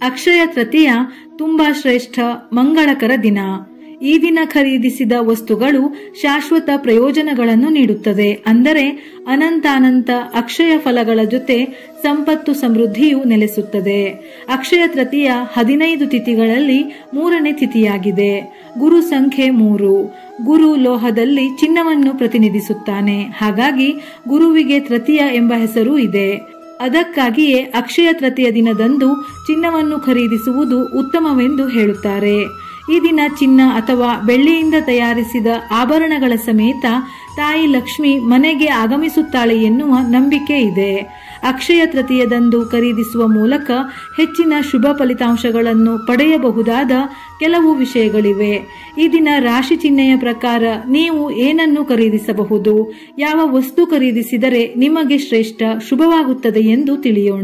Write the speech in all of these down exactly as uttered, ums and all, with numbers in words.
ಅಕ್ಷಯ ತೃತೀಯ ತುಂಬಾ ಶ್ರೇಷ್ಠ ಮಂಗಳಕರ ದಿನ. ಈ ದಿನ ಖರೀದಿಸಿದ ವಸ್ತುಗಳು ಶಾಶ್ವತ ಪ್ರಯೋಜನಗಳನ್ನು ನೀಡುತ್ತದೆ. ಅಂದರೆ ಅನಂತಾನಂತ ಅಕ್ಷಯ ಫಲಗಳ ಜೊತೆ ಸಂಪತ್ತು ಸಮೃದ್ಧಿಯು ನೆಲೆಸುತ್ತದೆ. ಅಕ್ಷಯ ತೃತೀಯ ಹದಿನೈದು ತಿಥಿಗಳಲ್ಲಿ ಮೂರನೇ ತಿಥಿಯಾಗಿದೆ. ಗುರು ಸಂಖ್ಯೆ ಮೂರು. ಗುರು ಲೋಹದಲ್ಲಿ ಚಿನ್ನವನ್ನು ಪ್ರತಿನಿಧಿಸುತ್ತಾನೆ. ಹಾಗಾಗಿ ಗುರುವಿಗೆ ತೃತೀಯ ಎಂಬ ಹೆಸರು ಇದೆ. ಅದಕ್ಕಾಗಿಯೇ ಅಕ್ಷಯ ತೃತೀಯ ದಿನದಂದು ಚಿನ್ನವನ್ನು ಖರೀದಿಸುವುದು ಉತ್ತಮವೆಂದು ಹೇಳುತ್ತಾರೆ. ಈ ದಿನ ಚಿನ್ನ ಅಥವಾ ಬೆಳ್ಳಿಯಿಂದ ತಯಾರಿಸಿದ ಆಭರಣಗಳ ಸಮೇತ ತಾಯಿ ಲಕ್ಷ್ಮಿ ಮನೆಗೆ ಆಗಮಿಸುತ್ತಾಳೆ ಎನ್ನುವ ನಂಬಿಕೆ ಇದೆ. ಅಕ್ಷಯ ತೃತೀಯದಂದು ಖರೀದಿಸುವ ಮೂಲಕ ಹೆಚ್ಚಿನ ಶುಭ ಫಲಿತಾಂಶಗಳನ್ನು ಪಡೆಯಬಹುದಾದ ಕೆಲವು ವಿಷಯಗಳಿವೆ. ಈ ದಿನ ರಾಶಿ ಚಿಹ್ನೆಯ ಪ್ರಕಾರ ನೀವು ಏನನ್ನು ಖರೀದಿಸಬಹುದು, ಯಾವ ವಸ್ತು ಖರೀದಿಸಿದರೆ ನಿಮಗೆ ಶ್ರೇಷ್ಠ ಶುಭವಾಗುತ್ತದೆ ಎಂದು ತಿಳಿಯೋಣ.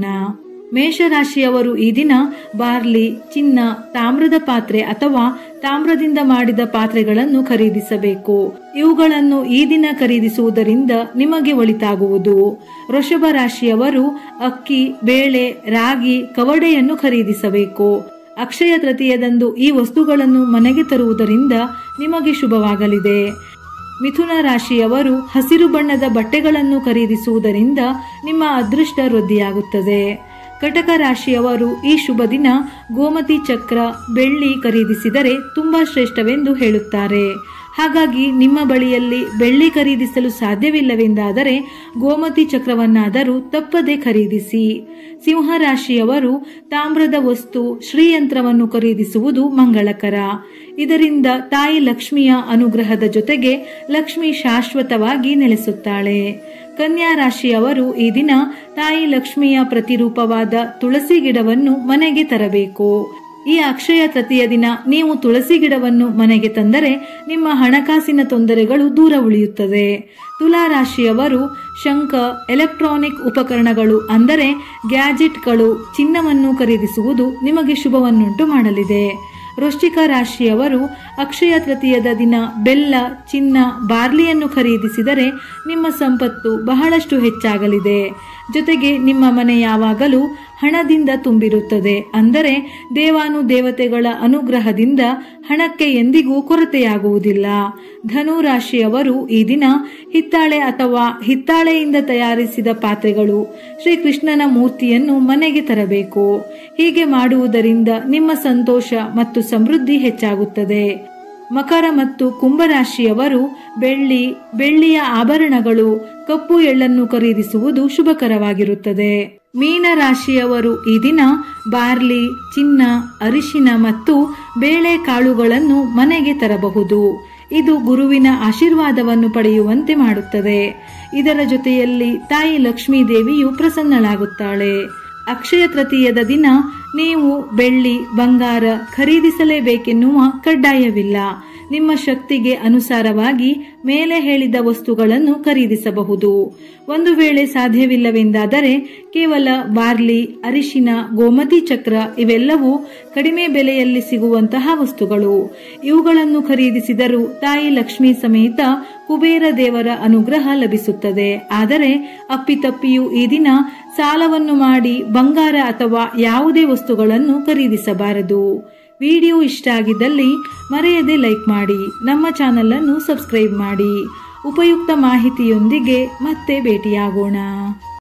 ಮೇಷರಾಶಿಯವರು ಈ ದಿನ ಬಾರ್ಲಿ, ಚಿನ್ನ, ತಾಮ್ರದ ಪಾತ್ರೆ ಅಥವಾ ತಾಮ್ರದಿಂದ ಮಾಡಿದ ಪಾತ್ರೆಗಳನ್ನು ಖರೀದಿಸಬೇಕು. ಇವುಗಳನ್ನು ಈ ದಿನ ಖರೀದಿಸುವುದರಿಂದ ನಿಮಗೆ ಒಳಿತಾಗುವುದು. ವೃಷಭ ರಾಶಿಯವರು ಅಕ್ಕಿ, ಬೇಳೆ, ರಾಗಿ, ಕವಡೆಯನ್ನು ಖರೀದಿಸಬೇಕು. ಅಕ್ಷಯ ತೃತೀಯದಂದು ಈ ವಸ್ತುಗಳನ್ನು ಮನೆಗೆ ತರುವುದರಿಂದ ನಿಮಗೆ ಶುಭವಾಗಲಿದೆ. ಮಿಥುನ ರಾಶಿಯವರು ಹಸಿರು ಬಣ್ಣದ ಬಟ್ಟೆಗಳನ್ನು ಖರೀದಿಸುವುದರಿಂದ ನಿಮ್ಮ ಅದೃಷ್ಟ ವೃದ್ಧಿಯಾಗುತ್ತದೆ. ಕಟಕ ರಾಶಿಯವರು ಈ ಶುಭ ದಿನ ಗೋಮತಿ ಚಕ್ರ, ಬೆಳ್ಳಿ ಖರೀದಿಸಿದರೆ ತುಂಬಾ ಶ್ರೇಷ್ಠವೆಂದು ಹೇಳುತ್ತಾರೆ. ಹಾಗಾಗಿ ನಿಮ್ಮ ಬಳಿಯಲ್ಲಿ ಬೆಳ್ಳಿ ಖರೀದಿಸಲು ಸಾಧ್ಯವಿಲ್ಲವೆಂದಾದರೆ ಗೋಮತಿ ಚಕ್ರವನ್ನಾದರೂ ತಪ್ಪದೆ ಖರೀದಿಸಿ. ಸಿಂಹ ರಾಶಿಯವರು ತಾಮ್ರದ ವಸ್ತು, ಶ್ರೀಯಂತ್ರವನ್ನು ಖರೀದಿಸುವುದು ಮಂಗಳಕರ. ಇದರಿಂದ ತಾಯಿ ಲಕ್ಷ್ಮಿಯ ಅನುಗ್ರಹದ ಜೊತೆಗೆ ಲಕ್ಷ್ಮಿ ಶಾಶ್ವತವಾಗಿ ನೆಲೆಸುತ್ತಾಳೆ. ಕನ್ಯಾ ರಾಶಿಯವರು ಈ ದಿನ ತಾಯಿ ಲಕ್ಷ್ಮಿಯ ಪ್ರತಿರೂಪವಾದ ತುಳಸಿ ಗಿಡವನ್ನು ಮನೆಗೆ ತರಬೇಕು. ಈ ಅಕ್ಷಯ ತೃತೀಯ ದಿನ ನೀವು ತುಳಸಿ ಗಿಡವನ್ನು ಮನೆಗೆ ತಂದರೆ ನಿಮ್ಮ ಹಣಕಾಸಿನ ತೊಂದರೆಗಳು ದೂರ ಉಳಿಯುತ್ತದೆ. ತುಲಾ ರಾಶಿಯವರು ಶಂಖ, ಎಲೆಕ್ಟ್ರಾನಿಕ್ ಉಪಕರಣಗಳು ಅಂದರೆ ಗ್ಯಾಜೆಟ್ಗಳು, ಚಿನ್ನವನ್ನು ಖರೀದಿಸುವುದು ನಿಮಗೆ ಶುಭವನ್ನುಂಟು ಮಾಡಲಿದೆ. ವೃಶ್ಚಿಕ ರಾಶಿಯವರು ಅಕ್ಷಯ ತೃತೀಯದ ದಿನ ಬೆಲ್ಲ, ಚಿನ್ನ, ಬಾರ್ಲಿಯನ್ನು ಖರೀದಿಸಿದರೆ ನಿಮ್ಮ ಸಂಪತ್ತು ಬಹಳಷ್ಟು ಹೆಚ್ಚಾಗಲಿದೆ. ಜೊತೆಗೆ ನಿಮ್ಮ ಮನೆ ಯಾವಾಗಲೂ ಹಣದಿಂದ ತುಂಬಿರುತ್ತದೆ. ಅಂದರೆ ದೇವಾನು ದೇವತೆಗಳ ಅನುಗ್ರಹದಿಂದ ಹಣಕ್ಕೆ ಎಂದಿಗೂ ಕೊರತೆಯಾಗುವುದಿಲ್ಲ. ಧನು ರಾಶಿಯವರು ಈ ದಿನ ಹಿತ್ತಾಳೆ ಅಥವಾ ಹಿತ್ತಾಳೆಯಿಂದ ತಯಾರಿಸಿದ ಪಾತ್ರೆಗಳು, ಶ್ರೀಕೃಷ್ಣನ ಮೂರ್ತಿಯನ್ನು ಮನೆಗೆ ತರಬೇಕು. ಹೀಗೆ ಮಾಡುವುದರಿಂದ ನಿಮ್ಮ ಸಂತೋಷ ಮತ್ತು ಸಮೃದ್ಧಿ ಹೆಚ್ಚಾಗುತ್ತದೆ. ಮಕರ ಮತ್ತು ಕುಂಭರಾಶಿಯವರು ಬೆಳ್ಳಿ, ಬೆಳ್ಳಿಯ ಆಭರಣಗಳು, ಕಪ್ಪು ಎಳ್ಳನ್ನು ಖರೀದಿಸುವುದು ಶುಭಕರವಾಗಿರುತ್ತದೆ. ಮೀನ ರಾಶಿಯವರು ಈ ದಿನ ಬಾರ್ಲಿ, ಚಿನ್ನ, ಅರಿಶಿನ ಮತ್ತು ಬೇಳೆಕಾಳುಗಳನ್ನು ಮನೆಗೆ ತರಬಹುದು. ಇದು ಗುರುವಿನ ಆಶೀರ್ವಾದವನ್ನು ಪಡೆಯುವಂತೆ ಮಾಡುತ್ತದೆ. ಇದರ ಜೊತೆಯಲ್ಲಿ ತಾಯಿ ಲಕ್ಷ್ಮೀ ದೇವಿಯು ಪ್ರಸನ್ನಳಾಗುತ್ತಾಳೆ. ಅಕ್ಷಯ ತೃತೀಯದ ದಿನ ನೀವು ಬೆಳ್ಳಿ, ಬಂಗಾರ ಖರೀದಿಸಲೇಬೇಕೆನ್ನುವ ಕಡ್ಡಾಯವಿಲ್ಲ. ನಿಮ್ಮ ಶಕ್ತಿಗೆ ಅನುಸಾರವಾಗಿ ಮೇಲೆ ಹೇಳಿದ ವಸ್ತುಗಳನ್ನು ಖರೀದಿಸಬಹುದು. ಒಂದು ವೇಳೆ ಸಾಧ್ಯವಿಲ್ಲವೆಂದಾದರೆ ಕೇವಲ ಬಾರ್ಲಿ, ಅರಿಶಿನ, ಗೋಮತಿ ಚಕ್ರ ಇವೆಲ್ಲವೂ ಕಡಿಮೆ ಬೆಲೆಯಲ್ಲಿ ಸಿಗುವಂತಹ ವಸ್ತುಗಳು. ಇವುಗಳನ್ನು ಖರೀದಿಸಿದರೂ ತಾಯಿ ಲಕ್ಷ್ಮಿ ಸಮೇತ ಕುಬೇರ ದೇವರ ಅನುಗ್ರಹ ಲಭಿಸುತ್ತದೆ. ಆದರೆ ಅಪ್ಪಿತಪ್ಪಿಯೂ ಈ ದಿನ ಸಾಲವನ್ನು ಮಾಡಿ ಬಂಗಾರ ಅಥವಾ ಯಾವುದೇ ವಸ್ತುಗಳನ್ನು ಖರೀದಿಸಬಾರದು. ವಿಡಿಯೋ ಇಷ್ಟ ಆಗಿದ್ದಲ್ಲಿ ಮರೆಯದೆ ಲೈಕ್ ಮಾಡಿ, ನಮ್ಮ ಚಾನೆಲ್ ಅನ್ನು ಸಬ್ಸ್ಕ್ರೈಬ್ ಮಾಡಿ. ಉಪಯುಕ್ತ ಮಾಹಿತಿಯೊಂದಿಗೆ ಮತ್ತೆ ಭೇಟಿಯಾಗೋಣ.